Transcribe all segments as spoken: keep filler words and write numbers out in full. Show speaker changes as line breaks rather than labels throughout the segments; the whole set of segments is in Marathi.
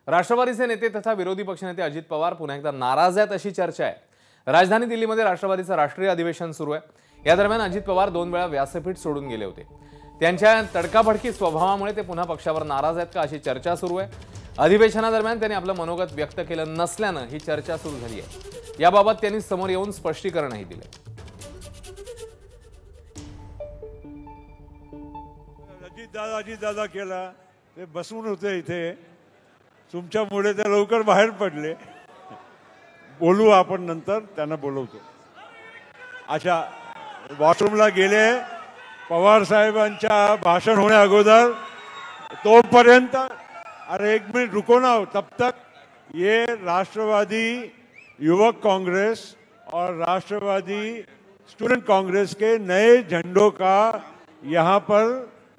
राष्ट्रवादीचे नेते तथा विरोधी पक्षनेते अजित पवार पुन्हा एकदा नाराज आहेत अशी चर्चा आहे। राजधानी दिल्लीमध्ये राष्ट्रवादीचं राष्ट्रीय अधिवेशन सुरू आहे। या दरम्यान अजित पवार दोन वेळा व्यासपीठ सोडून गेले होते। त्यांच्या तडकाफडकी स्वभावामुळे ते पुन्हा पक्षावर नाराज आहेत का अशी चर्चा सुरू आहे। अधिवेशनादरम्यान त्यांनी आपलं मनोगत व्यक्त केलं नसल्यानं ही चर्चा सुरू झाली आहे। याबाबत त्यांनी समोर येऊन स्पष्टीकरणही दिले।
अजित दादा अजित दादा केला ते बसून होते इथे, तुमच्यामुळे ते लवकर बाहेर पडले। बोलू आपण नंतर, त्यांना बोलवतो। अच्छा, वॉशरूमला गेले पवार साहेबांच्या भाषण होण्या अगोदर, तोपर्यंत अरे एक मिनट रुको ना, तब तक ये राष्ट्रवादी युवक कांग्रेस और राष्ट्रवादी स्टूडेंट कांग्रेस के नए झंडों का यहाँ पर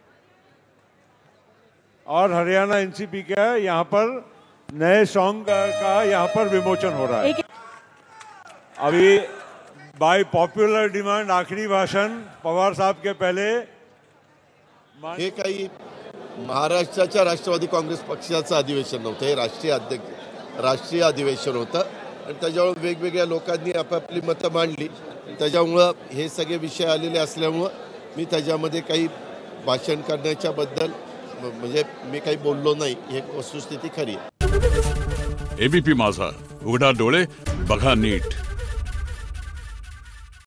और हरियाणा एनसीपी का यहाँ पर नए सॉन्ग का यहाँ पर विमोचन हो रहा है। अभी बाय पॉपुलर डिमांड आखिरी भाषण पवार साहब के पहले
हे काही महाराष्ट्राच्या राष्ट्रवादी काँग्रेस पक्षाचं अधिवेशन नव्हतं, हे राष्ट्रीय अध्यक्ष राष्ट्रीय अधिवेशन होतं आणि त्याच्यावर वेगवेगळ्या लोकांनी आपापली मतं मांडली। त्याच्यामुळं हे सगळे विषय आलेले असल्यामुळं मी त्याच्यामध्ये काही भाषण करण्याच्या बद्दल म्हणजे मी काही बोललो नाही, ही वस्तुस्थिती खरी आहे।
एबीपी माझा, उघडा डोळे बघा नीट।